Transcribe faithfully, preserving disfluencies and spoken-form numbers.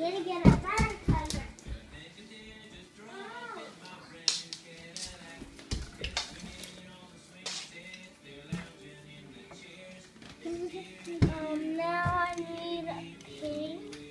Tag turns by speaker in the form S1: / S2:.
S1: gonna get a fire hydrant. Um, now I need a king.